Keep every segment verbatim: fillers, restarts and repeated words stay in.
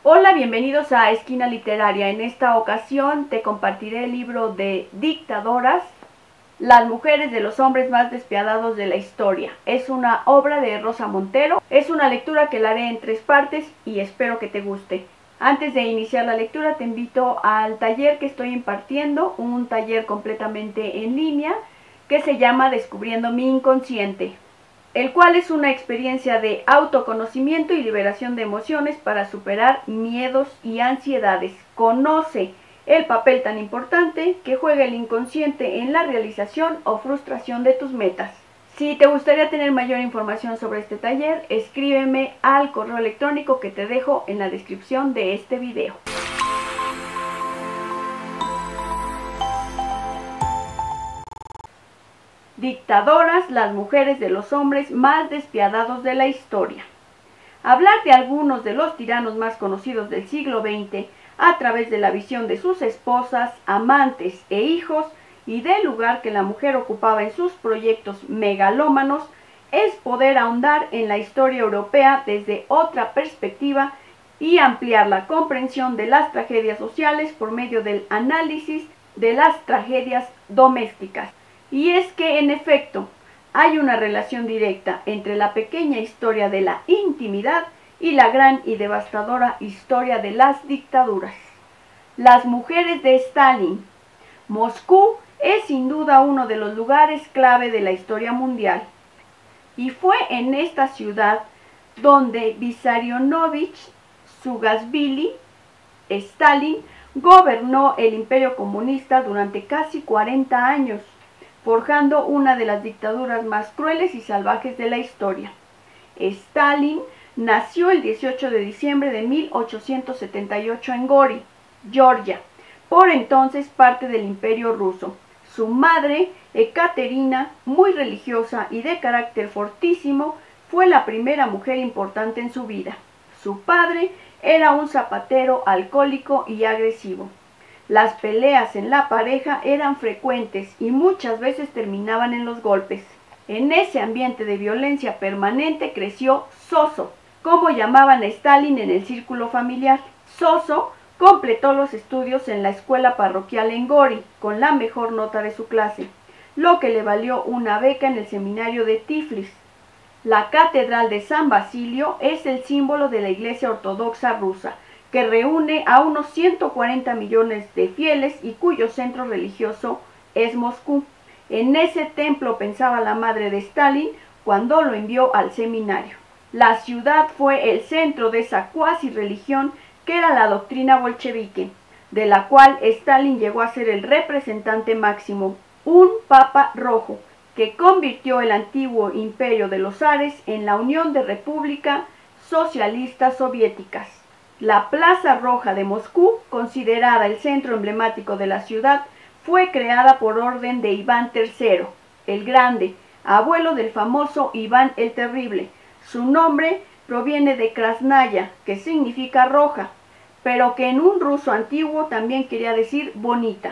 Hola, bienvenidos a Esquina Literaria. En esta ocasión te compartiré el libro de Dictadoras, las mujeres de los hombres más despiadados de la historia. Es una obra de Rosa Montero. Es una lectura que la haré en tres partes y espero que te guste. Antes de iniciar la lectura te invito al taller que estoy impartiendo, un taller completamente en línea que se llama Descubriendo mi inconsciente, el cual es una experiencia de autoconocimiento y liberación de emociones para superar miedos y ansiedades. Conoce el papel tan importante que juega el inconsciente en la realización o frustración de tus metas. Si te gustaría tener mayor información sobre este taller, escríbeme al correo electrónico que te dejo en la descripción de este video. Dictadoras, las mujeres de los hombres más despiadados de la historia. Hablar de algunos de los tiranos más conocidos del siglo veinte a través de la visión de sus esposas, amantes e hijos y del lugar que la mujer ocupaba en sus proyectos megalómanos es poder ahondar en la historia europea desde otra perspectiva y ampliar la comprensión de las tragedias sociales por medio del análisis de las tragedias domésticas. Y es que, en efecto, hay una relación directa entre la pequeña historia de la intimidad y la gran y devastadora historia de las dictaduras. Las mujeres de Stalin. Moscú es sin duda uno de los lugares clave de la historia mundial. Y fue en esta ciudad donde Vissarionovich Zugashvili, Stalin, gobernó el imperio comunista durante casi cuarenta años, forjando una de las dictaduras más crueles y salvajes de la historia. Stalin nació el dieciocho de diciembre de mil ochocientos setenta y ocho en Gori, Georgia, por entonces parte del Imperio Ruso. Su madre, Ekaterina, muy religiosa y de carácter fortísimo, fue la primera mujer importante en su vida. Su padre era un zapatero alcohólico y agresivo. Las peleas en la pareja eran frecuentes y muchas veces terminaban en los golpes. En ese ambiente de violencia permanente creció Zozo, como llamaban a Stalin en el círculo familiar. Zozo completó los estudios en la escuela parroquial en Gori, con la mejor nota de su clase, lo que le valió una beca en el seminario de Tiflis. La catedral de San Basilio es el símbolo de la Iglesia Ortodoxa rusa, que reúne a unos ciento cuarenta millones de fieles y cuyo centro religioso es Moscú. En ese templo pensaba la madre de Stalin cuando lo envió al seminario. La ciudad fue el centro de esa cuasi religión que era la doctrina bolchevique, de la cual Stalin llegó a ser el representante máximo, un papa rojo, que convirtió el antiguo imperio de los zares en la Unión de Repúblicas Socialistas Soviéticas. La Plaza Roja de Moscú, considerada el centro emblemático de la ciudad, fue creada por orden de Iván tercero, el Grande, abuelo del famoso Iván el Terrible. Su nombre proviene de Krasnaya, que significa roja, pero que en un ruso antiguo también quería decir bonita.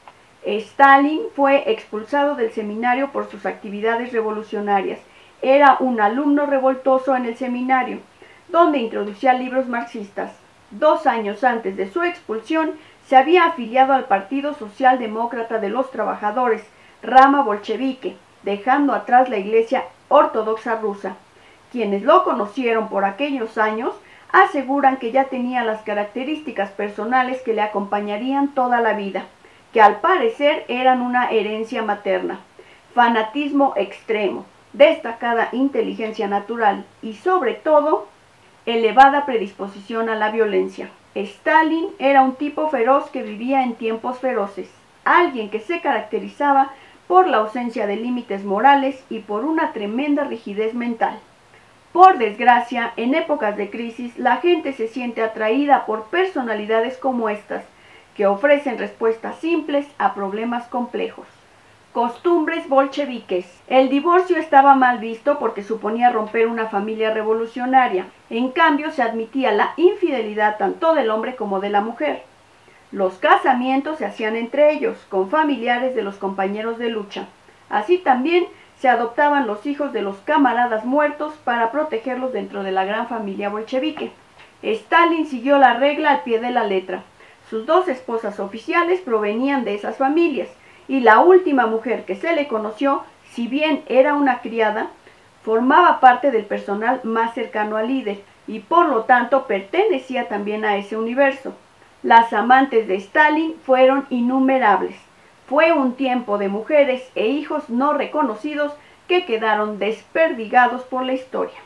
Stalin fue expulsado del seminario por sus actividades revolucionarias. Era un alumno revoltoso en el seminario, donde introducía libros marxistas. Dos años antes de su expulsión, se había afiliado al Partido Socialdemócrata de los Trabajadores, rama bolchevique, dejando atrás la Iglesia Ortodoxa rusa. Quienes lo conocieron por aquellos años aseguran que ya tenía las características personales que le acompañarían toda la vida, que al parecer eran una herencia materna: fanatismo extremo, destacada inteligencia natural y, sobre todo, elevada predisposición a la violencia. Stalin era un tipo feroz que vivía en tiempos feroces, alguien que se caracterizaba por la ausencia de límites morales y por una tremenda rigidez mental. Por desgracia, en épocas de crisis, la gente se siente atraída por personalidades como estas, que ofrecen respuestas simples a problemas complejos. Costumbres bolcheviques. El divorcio estaba mal visto porque suponía romper una familia revolucionaria. En cambio, se admitía la infidelidad tanto del hombre como de la mujer. Los casamientos se hacían entre ellos, con familiares de los compañeros de lucha. Así también se adoptaban los hijos de los camaradas muertos para protegerlos dentro de la gran familia bolchevique. Stalin siguió la regla al pie de la letra. Sus dos esposas oficiales provenían de esas familias, y la última mujer que se le conoció, si bien era una criada, formaba parte del personal más cercano al líder, y por lo tanto pertenecía también a ese universo. Las amantes de Stalin fueron innumerables. Fue un tiempo de mujeres e hijos no reconocidos que quedaron desperdigados por la historia.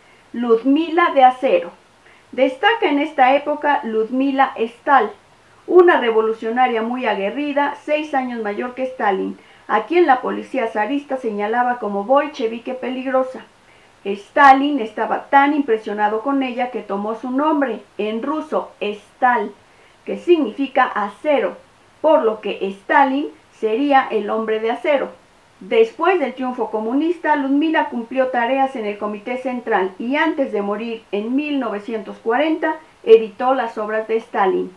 Ludmila de Acero. Destaca en esta época Ludmila Stal, una revolucionaria muy aguerrida, seis años mayor que Stalin, a quien la policía zarista señalaba como bolchevique peligrosa. Stalin estaba tan impresionado con ella que tomó su nombre, en ruso Stal, que significa acero, por lo que Stalin sería el hombre de acero. Después del triunfo comunista, Ludmila cumplió tareas en el Comité Central y antes de morir en mil novecientos cuarenta editó las obras de Stalin.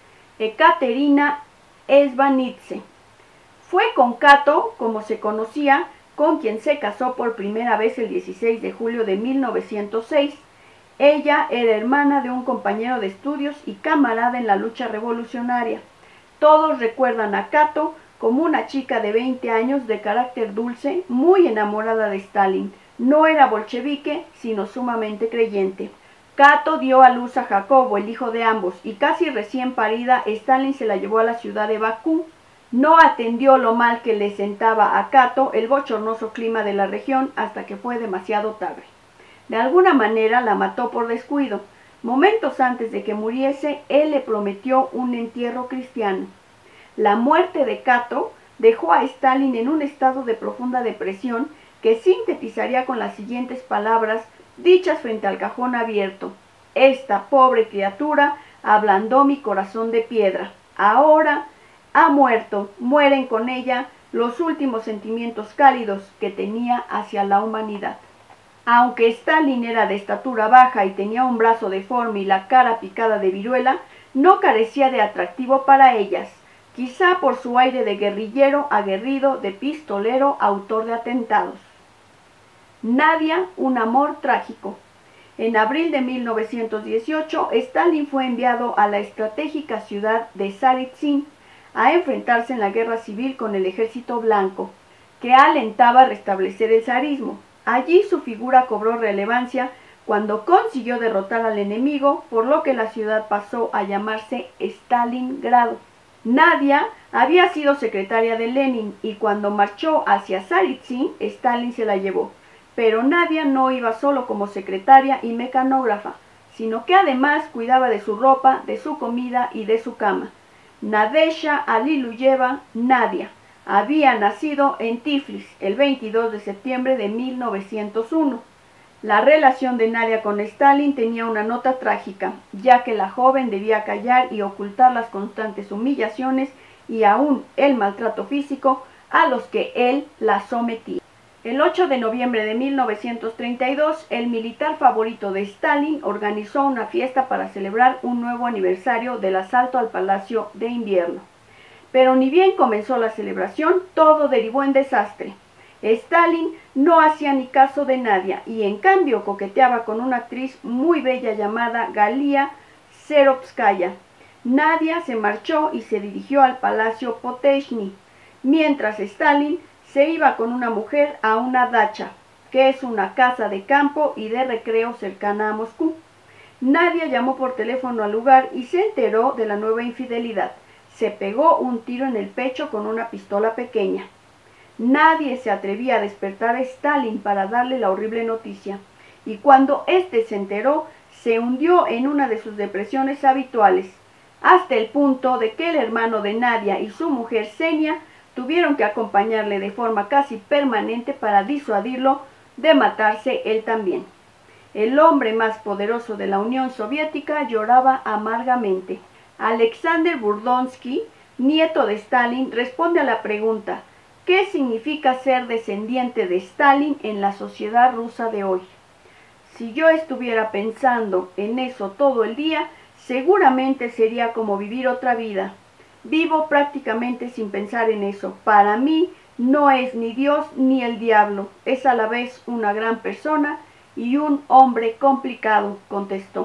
Ekaterina Svanidze. Fue con Cato, como se conocía, con quien se casó por primera vez el dieciséis de julio de mil novecientos seis. Ella era hermana de un compañero de estudios y camarada en la lucha revolucionaria. Todos recuerdan a Cato como una chica de veinte años de carácter dulce, muy enamorada de Stalin. No era bolchevique, sino sumamente creyente. Cato dio a luz a Jacobo, el hijo de ambos, y casi recién parida, Stalin se la llevó a la ciudad de Bakú. No atendió lo mal que le sentaba a Cato el bochornoso clima de la región hasta que fue demasiado tarde. De alguna manera la mató por descuido. Momentos antes de que muriese, él le prometió un entierro cristiano. La muerte de Cato dejó a Stalin en un estado de profunda depresión que sintetizaría con las siguientes palabras dichas frente al cajón abierto: esta pobre criatura ablandó mi corazón de piedra. Ahora ha muerto, mueren con ella los últimos sentimientos cálidos que tenía hacia la humanidad. Aunque Stalin era de estatura baja y tenía un brazo deforme y la cara picada de viruela, no carecía de atractivo para ellas, quizá por su aire de guerrillero aguerrido, de pistolero, autor de atentados. Nadia, un amor trágico. En abril de mil novecientos dieciocho, Stalin fue enviado a la estratégica ciudad de Tsaritsyn a enfrentarse en la guerra civil con el ejército blanco, que alentaba a restablecer el zarismo. Allí su figura cobró relevancia cuando consiguió derrotar al enemigo, por lo que la ciudad pasó a llamarse Stalingrado. Nadia había sido secretaria de Lenin y cuando marchó hacia Tsaritsyn, Stalin se la llevó. Pero Nadia no iba solo como secretaria y mecanógrafa, sino que además cuidaba de su ropa, de su comida y de su cama. Nadezhda Aliluyeva, Nadia, había nacido en Tiflis el veintidós de septiembre de mil novecientos uno. La relación de Nadia con Stalin tenía una nota trágica, ya que la joven debía callar y ocultar las constantes humillaciones y aún el maltrato físico a los que él la sometía. El ocho de noviembre de mil novecientos treinta y dos, el militar favorito de Stalin organizó una fiesta para celebrar un nuevo aniversario del asalto al Palacio de Invierno. Pero ni bien comenzó la celebración, todo derivó en desastre. Stalin no hacía ni caso de Nadia y en cambio coqueteaba con una actriz muy bella llamada Galia Serovskaya. Nadia se marchó y se dirigió al Palacio Poteshny, mientras Stalin se iba con una mujer a una dacha, que es una casa de campo y de recreo cercana a Moscú. Nadia llamó por teléfono al lugar y se enteró de la nueva infidelidad. Se pegó un tiro en el pecho con una pistola pequeña. Nadie se atrevía a despertar a Stalin para darle la horrible noticia, y cuando éste se enteró, se hundió en una de sus depresiones habituales, hasta el punto de que el hermano de Nadia y su mujer Xenia tuvieron que acompañarle de forma casi permanente para disuadirlo de matarse él también. El hombre más poderoso de la Unión Soviética lloraba amargamente. Alexander Burdonsky, nieto de Stalin, responde a la pregunta: ¿qué significa ser descendiente de Stalin en la sociedad rusa de hoy? Si yo estuviera pensando en eso todo el día, seguramente sería como vivir otra vida. Vivo prácticamente sin pensar en eso. Para mí no es ni Dios ni el diablo, es a la vez una gran persona y un hombre complicado, contestó.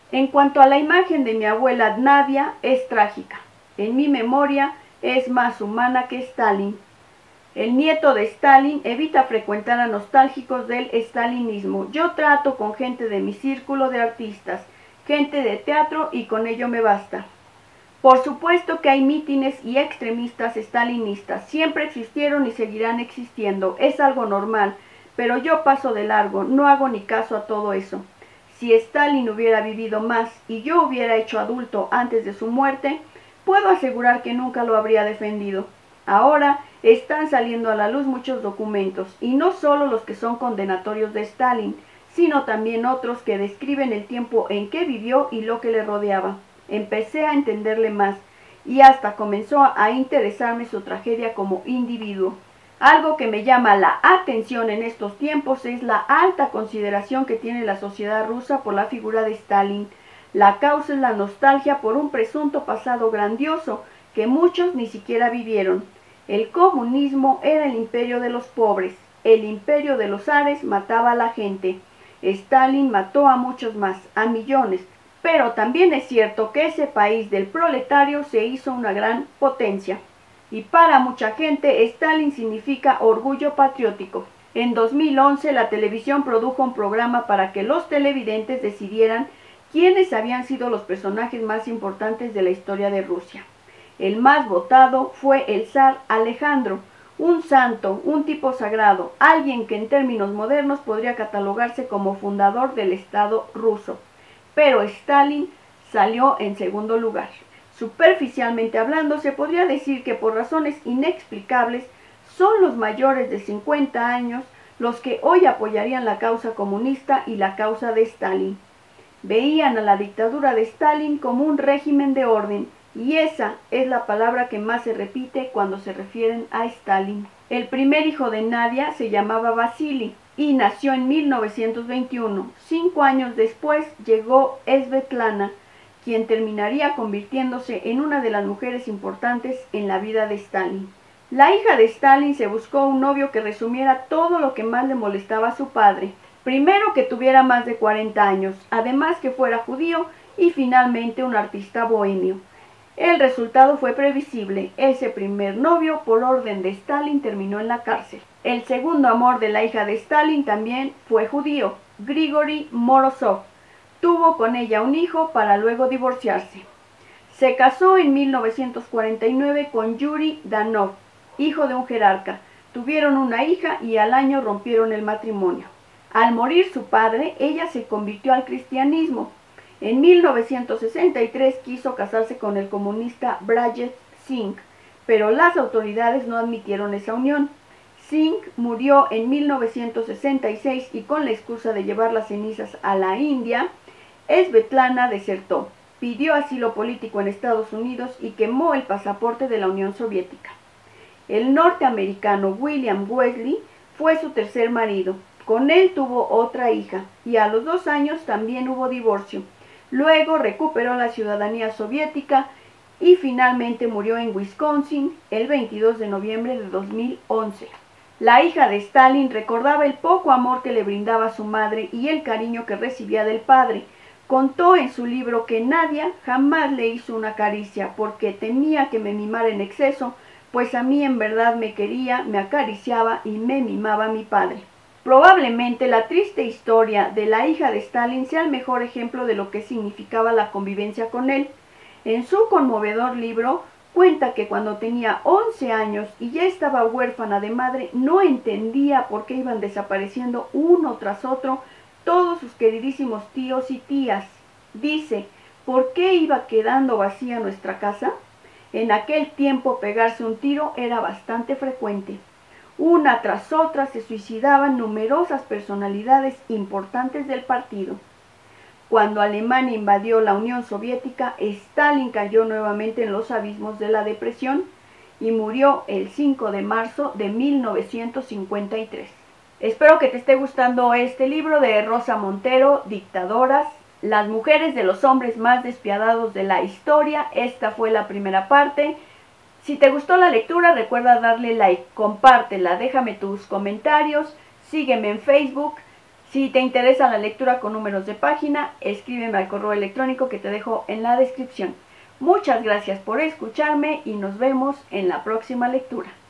En cuanto a la imagen de mi abuela Nadia, es trágica. En mi memoria es más humana que Stalin. El nieto de Stalin evita frecuentar a nostálgicos del stalinismo. Yo trato con gente de mi círculo de artistas, gente de teatro y con ello me basta. Por supuesto que hay mítines y extremistas stalinistas. Siempre existieron y seguirán existiendo. Es algo normal, pero yo paso de largo, no hago ni caso a todo eso. Si Stalin hubiera vivido más y yo hubiera hecho adulto antes de su muerte, puedo asegurar que nunca lo habría defendido. Ahora están saliendo a la luz muchos documentos, y no solo los que son condenatorios de Stalin, sino también otros que describen el tiempo en que vivió y lo que le rodeaba. Empecé a entenderle más, y hasta comenzó a interesarme su tragedia como individuo. Algo que me llama la atención en estos tiempos es la alta consideración que tiene la sociedad rusa por la figura de Stalin. La causa es la nostalgia por un presunto pasado grandioso que muchos ni siquiera vivieron. El comunismo era el imperio de los pobres, el imperio de los zares mataba a la gente. Stalin mató a muchos más, a millones, pero también es cierto que ese país del proletario se hizo una gran potencia. Y para mucha gente, Stalin significa orgullo patriótico. En dos mil once, la televisión produjo un programa para que los televidentes decidieran quiénes habían sido los personajes más importantes de la historia de Rusia. El más votado fue el zar Alejandro, un santo, un tipo sagrado, alguien que en términos modernos podría catalogarse como fundador del Estado ruso. Pero Stalin salió en segundo lugar. Superficialmente hablando, se podría decir que por razones inexplicables son los mayores de cincuenta años los que hoy apoyarían la causa comunista y la causa de Stalin. Veían a la dictadura de Stalin como un régimen de orden, y esa es la palabra que más se repite cuando se refieren a Stalin. El primer hijo de Nadia se llamaba Vasily y nació en mil novecientos veintiuno. Cinco años después llegó Svetlana, quien terminaría convirtiéndose en una de las mujeres importantes en la vida de Stalin. La hija de Stalin se buscó un novio que resumiera todo lo que más le molestaba a su padre. Primero, que tuviera más de cuarenta años, además que fuera judío y finalmente un artista bohemio. El resultado fue previsible. Ese primer novio, por orden de Stalin, terminó en la cárcel. El segundo amor de la hija de Stalin también fue judío, Grigori Morozov. Tuvo con ella un hijo para luego divorciarse. Se casó en mil novecientos cuarenta y nueve con Yuri Danov, hijo de un jerarca. Tuvieron una hija y al año rompieron el matrimonio. Al morir su padre, ella se convirtió al cristianismo. En mil novecientos sesenta y tres quiso casarse con el comunista Brajev Singh, pero las autoridades no admitieron esa unión. Singh murió en mil novecientos sesenta y seis y con la excusa de llevar las cenizas a la India, Svetlana desertó, pidió asilo político en Estados Unidos y quemó el pasaporte de la Unión Soviética. El norteamericano William Wesley fue su tercer marido. Con él tuvo otra hija y a los dos años también hubo divorcio. Luego recuperó la ciudadanía soviética y finalmente murió en Wisconsin el veintidós de noviembre de dos mil once. La hija de Stalin recordaba el poco amor que le brindaba su madre y el cariño que recibía del padre. Contó en su libro que Nadia jamás le hizo una caricia porque temía que me mimara en exceso, pues a mí en verdad me quería, me acariciaba y me mimaba mi padre. Probablemente la triste historia de la hija de Stalin sea el mejor ejemplo de lo que significaba la convivencia con él. En su conmovedor libro cuenta que cuando tenía once años y ya estaba huérfana de madre, no entendía por qué iban desapareciendo uno tras otro todos sus queridísimos tíos y tías. Dice, ¿por qué iba quedando vacía nuestra casa? En aquel tiempo pegarse un tiro era bastante frecuente. Una tras otra se suicidaban numerosas personalidades importantes del partido. Cuando Alemania invadió la Unión Soviética, Stalin cayó nuevamente en los abismos de la depresión y murió el cinco de marzo de mil novecientos cincuenta y tres. Espero que te esté gustando este libro de Rosa Montero, Dictadoras, las mujeres de los hombres más despiadados de la historia. Esta fue la primera parte. Si te gustó la lectura, recuerda darle like, compártela, déjame tus comentarios, sígueme en Facebook, Si te interesa la lectura con números de página, escríbeme al correo electrónico que te dejo en la descripción. Muchas gracias por escucharme y nos vemos en la próxima lectura.